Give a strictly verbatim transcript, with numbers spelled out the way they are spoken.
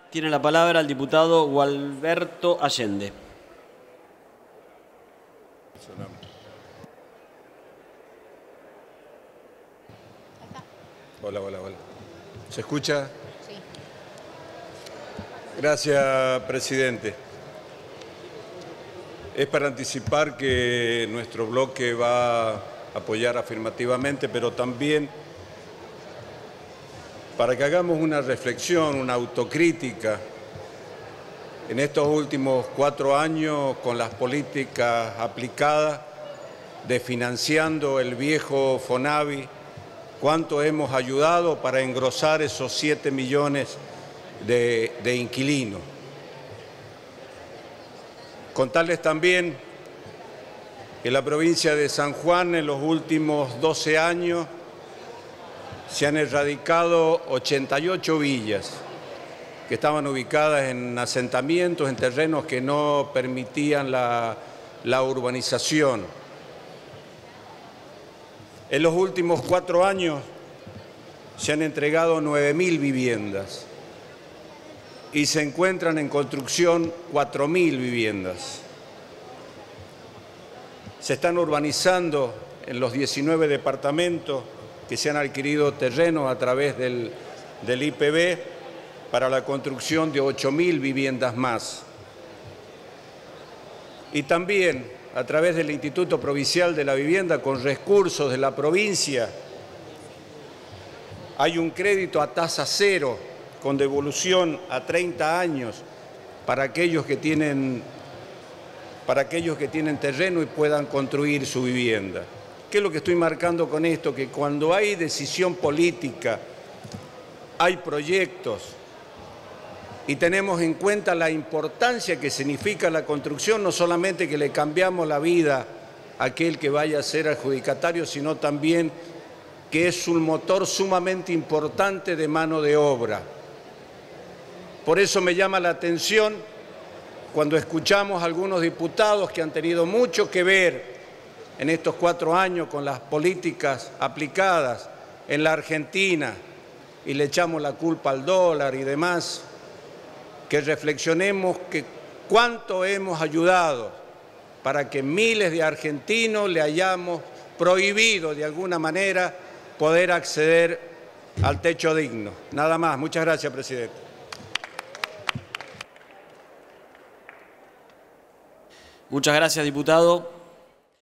Tiene la palabra el diputado Gualberto Allende. Hola, hola, hola. ¿Se escucha? Sí. Gracias, presidente. Es para anticipar que nuestro bloque va a apoyar afirmativamente, pero también para que hagamos una reflexión, una autocrítica en estos últimos cuatro años con las políticas aplicadas de financiando el viejo Fonavi, cuánto hemos ayudado para engrosar esos siete millones de, de inquilinos. Contarles también que en la provincia de San Juan en los últimos doce años se han erradicado ochenta y ocho villas que estaban ubicadas en asentamientos, en terrenos que no permitían la, la urbanización. En los últimos cuatro años se han entregado nueve mil viviendas y se encuentran en construcción cuatro mil viviendas. Se están urbanizando en los diecinueve departamentos que se han adquirido terrenos a través del, del I P B para la construcción de ocho mil viviendas más. Y también a través del Instituto Provincial de la Vivienda, con recursos de la provincia, hay un crédito a tasa cero con devolución a treinta años para aquellos que tienen, para aquellos que tienen terreno y puedan construir su vivienda. ¿Qué es lo que estoy marcando con esto? Que cuando hay decisión política, hay proyectos y tenemos en cuenta la importancia que significa la construcción, no solamente que le cambiamos la vida a aquel que vaya a ser adjudicatario, sino también que es un motor sumamente importante de mano de obra. Por eso me llama la atención cuando escuchamos a algunos diputados que han tenido mucho que ver en estos cuatro años con las políticas aplicadas en la Argentina y le echamos la culpa al dólar y demás, que reflexionemos que cuánto hemos ayudado para que miles de argentinos le hayamos prohibido de alguna manera poder acceder al techo digno. Nada más. Muchas gracias, presidente. Muchas gracias, diputado.